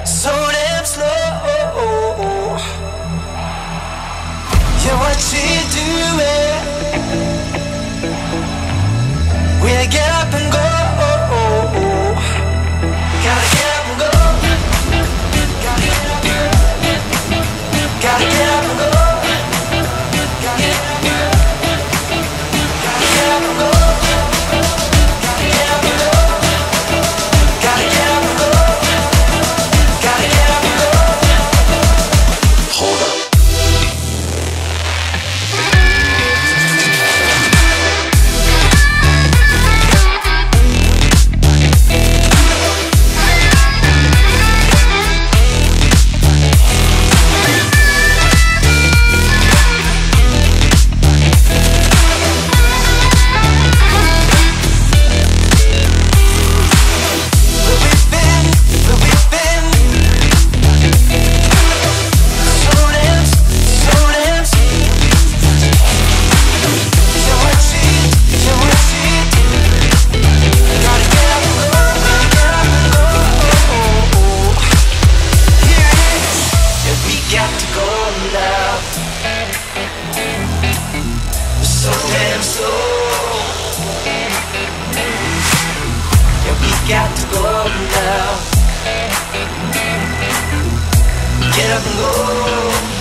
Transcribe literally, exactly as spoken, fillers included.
so damn slow. Yeah, what you doing? We get up and go. Gotta get up and go. Gotta get up and go. Gotta get up and go. Gotta get up and go. Gotta get up and go. Gotta get up and go. Gotta get up and go. Gotta get up and go. Hold up. So damn slow. Yeah, we got to go now. Get up and go.